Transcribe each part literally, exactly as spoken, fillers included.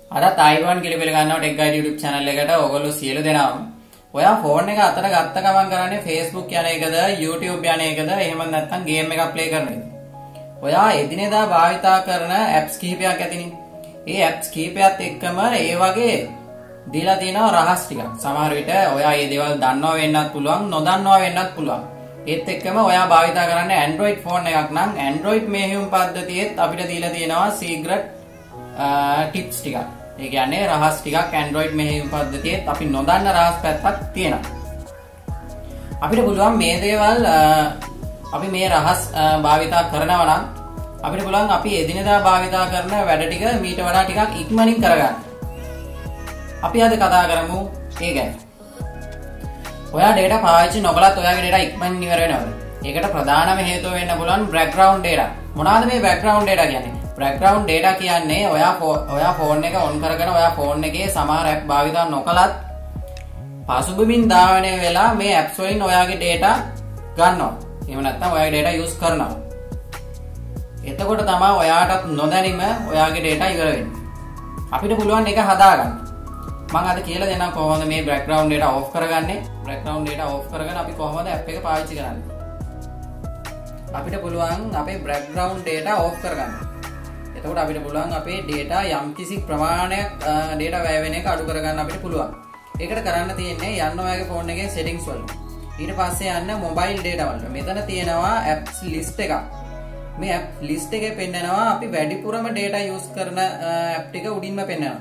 අද තායිවාන් කියලා පිළ ගන්නවා ටෙක් ගයිඩ් YouTube channel එකට ඔයගොල්ලෝ සියලු දෙනාම ඔයා ෆෝන් එක අතට ගත්ත ගමන් කරන්නේ Facebook යන එකද YouTube යන එකද එහෙම නැත්නම් ගේම් එකක් ප්ලේ කරන එකද? ඔයා එදිනෙදා භාවිතා කරන apps කිහිපයක් ඇතිනේ. ඒ apps කිහිපයත් එක්කම ඒ වගේ දීලා තියෙනවා රහස් ටිකක්. සමහර විට ඔයා මේ දේවල් දන්නවා වෙන්නත් පුළුවන් නොදන්නවා වෙන්නත් පුළුවන්. ඒත් එක්කම ඔයා භාවිතා කරන්නේ Android ෆෝන් එකක් නම් Android මෙහෙයුම් පද්ධතියෙත් අපිට දීලා තියෙනවා secret tips ටිකක්. ඒ කියන්නේ රහස් ටිකක් Android මෙහෙයුම් පද්ධතියෙත් අපි නොදන්න රහස් පැත්තක් තියෙනවා. අපිට පුළුවන් මේ දේවල් අපි මේ රහස් භාවිතා කරනවා නම් අපිට පුළුවන් අපි එදිනෙදා භාවිතා කරන වැඩ ටික මීට වඩා ටිකක් ඉක්මනින් කරගන්න. අපි අද කතා කරමු ඒ ගැන. ඔයා data පාවිච්චි නොකලත් ඔයාගේ data ඉක්මනින් ඉවර වෙනවා. ඒකට ප්‍රධානම හේතුව වෙන්න පුළුවන් background data. මොනවාද මේ background data කියන්නේ? background data කියන්නේ ඔයා ඔයා ෆෝන් එක on කරගෙන ඔයා ෆෝන් එකේ සමහර app භාවිතා නොකලත් පසුබිමින් ධාවනය වෙලා මේ apps වලින් ඔයාගේ data ගන්නවා. එහෙම නැත්නම් ඔයාගේ data use කරනවා. එතකොට තමයි ඔයාටත් නොදැනීම ඔයාගේ data ඉවර වෙන්නේ. අපිට පුළුවන් ඒක හදාගන්න. මම අද කියලා දෙන්නම් කොහොමද මේ background data off කරගන්නේ. background data off කරගෙන අපි කොහොමද app එක පාවිච්චි කරන්නේ. අපිට පුළුවන් අපේ background data off කරගන්න. එතකොට අපිට පුළුවන් අපේ data යම්කිසි ප්‍රමාණයක් data වැය වෙන එක අඩු කරගන්න අපිට පුළුවන්. ඒකට කරන්න තියෙන්නේ යන්න ඔයාගේ ෆෝන් එකේ settings වලට. ඊට පස්සේ යන්න mobile data වලට. මෙතන තියෙනවා apps list එකක්. මේ app list එකේ පෙන්නනවා අපි වැඩිපුරම data use කරන app ටික උඩින්ම පෙන්නනවා.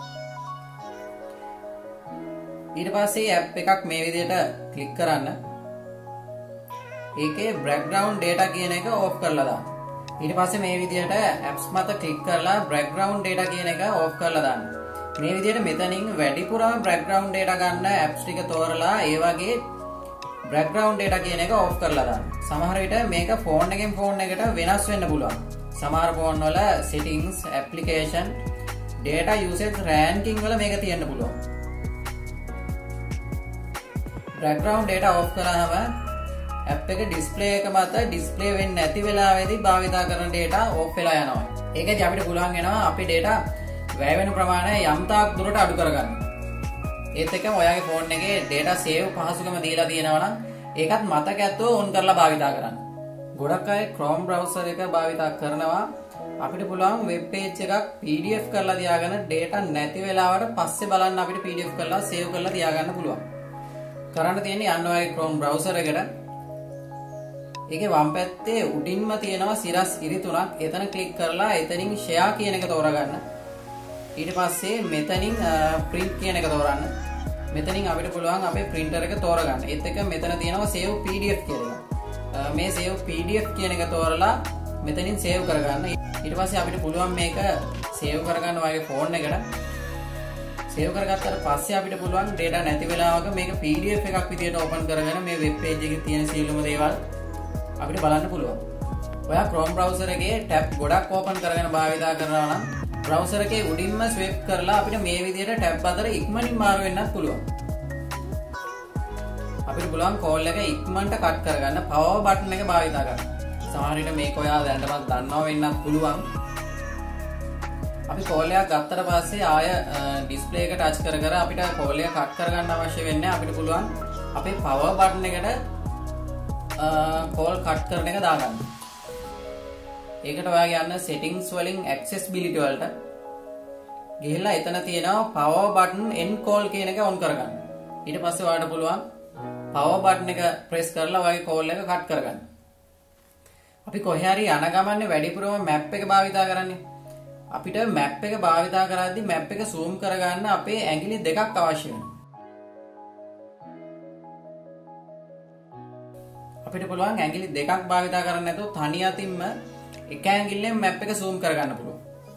ඊට පස්සේ app එකක් මේ විදිහට click කරන්න. ඒකේ background data කියන එක off කරලා දාන්න. ඊට පස්සේ මේ විදිහට apps මත click කරලා background data කියන එක off කරලා දාන්න. මේ විදිහට මෙතනින් වැඩිපුරම background data ගන්න apps ටික තෝරලා ඒ වගේ background data කියන එක off කරලා දාන්න. සමහර විට මේක ෆෝන් එකෙන් ෆෝන් එකට වෙනස් වෙන්න පුළුවන්. සමහර ෆෝන් වල settings, application, data usage ranking වල මේක තියෙන්න පුළුවන්. background data off කරාම app එක display එක මත display වෙන්නේ නැති වෙලාවෙදී භාවිතා කරන data off වෙලා යනවා. ඒකදී අපිට පුළුවන් වෙනවා අපේ data වැය වෙන ප්‍රමාණය යම් තාක් දුරට අඩු කරගන්න. ඒත් එක්කම ඔයාගේ ෆෝන් එකේ data save පහසුකම දීලා තියෙනවා නම් ඒකත් මතක ඇතුව on කරලා භාවිතා කරන්න. ගොඩක් අය Chrome browser එක භාවිතා කරනවා. අපිට පුළුවන් web page එකක් P D F කරලා තියාගෙන data නැති වෙලාවට පස්සේ බලන්න අපිට P D F කරලා save කරලා තියාගන්න පුළුවන්. කරන්න තියෙන්නේ යන්න ඔයාගේ Chrome browser එකට. ඒකේ වම් පැත්තේ උඩින්ම තියෙනවා සිරස් ඉරි තුනක්. එතන ක්ලික් කරලා එතනින් share කියන එක තෝරගන්න. ඊට පස්සේ මෙතනින් print කියන එක තෝරන්න. මෙතනින් අපිට පුළුවන් අපේ printer එක තෝරගන්න. ඒත් එක්ක මෙතන තියෙනවා save P D F කියලා. මේ save P D F කියන එක තෝරලා මෙතනින් save කරගන්න. ඊට පස්සේ අපිට පුළුවන් මේක save කරගන්න ඔයාගේ phone එකට. save කරගත්තාට පස්සේ අපිට පුළුවන් data නැති වෙලාවක මේක P D F එකක් විදියට open කරගෙන මේ web page එකේ තියෙන සියලුම දේවල් අපිට බලන්න පුළුවන්. ඔයා Chrome browser එකේ tab ගොඩක් open කරගෙන භාවිතා කරනවා නම් browser එකේ උඩින්ම swipe කරලා අපිට මේ විදිහට tab අතර ඉක්මනින් මාරු වෙන්නත් පුළුවන්. අපිට පුළුවන් call එක ඉක්මනට cut කරගන්න power button එක භාවිතා කරන්න. සමහර විට මේක ඔයා දැනටමත් දන්නවා වෙන්නත් පුළුවන්. අපි call එකක් ගත්තට පස්සේ ආය display එක touch කර කර අපිට call එක cut කරගන්න අවශ්‍ය වෙන්නේ අපිට පුළුවන් අපේ power button එකට call cut කරන එක දාගන්න. ඒකට ඔයාගේ යන්න settings වලින් accessibility වලට ගිහිල්ලා එතන තියෙනවා power button end call කියන එක on කරගන්න. ඊට පස්සේ ඔයාලට පුළුවන් power button එක press කරලා ඔයාගේ call එක cut කරගන්න. අපි කොහේ හරි යන ගමන්නේ වැඩිපුරම map එක භාවිතා කරන්නේ. අපිට map එක භාවිතා කරද්දී map එක zoom කරගන්න අපේ ඇඟිලි දෙකක් අවශ්‍ය වෙනවා. අපිට පුළුවන් ඇඟිලි දෙකක් භාවිතා කරන්න නැතුව තනි අතින්ම එක ඇඟිල්ලෙන් map එක zoom කරගන්න පුළුවන්.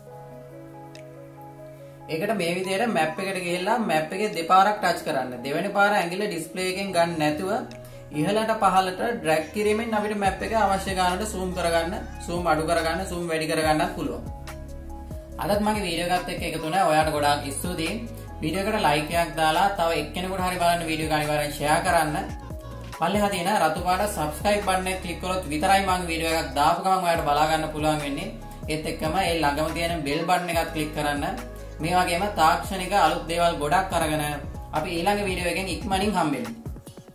ඒකට මේ විදිහට map එකට ගිහිල්ලා map එකේ දෙපාරක් touch කරන්න. දෙවෙනි පාර ඇඟිල්ල display එකෙන් ගන්න නැතුව ඉහළට පහළට drag කිරීමෙන් අපිට map එක අවශ්‍ය ගානට zoom කරගන්න, zoom අඩු කරගන්න, zoom වැඩි කරගන්නත් පුළුවන්. අදත් මගේ වීඩියෝ එකත් එක්ක එකතු වුණා. ඔයාලට ගොඩාක් ස්තුතියි. වීඩියෝ එකට like එකක් දාලා තව එක්කෙනෙකුට හරි බලන්න වීඩියෝ එක අනිවාර්යෙන් share කරන්න. පල්ලෙහා තියෙන රතු පාට subscribe button එක click කරොත් විතරයි මම වීඩියෝ එකක් දාපු ගමන් ඔයාලට බලා ගන්න පුළුවන් වෙන්නේ. ඒත් එක්කම ඒ ළඟම තියෙන bell button එකත් click කරන්න. මේ වගේම තාක්ෂණික අලුත් දේවල් ගොඩක් අරගෙන අපි ඊළඟ වීඩියෝ එකෙන් ඉක්මනින් හම්බෙමු.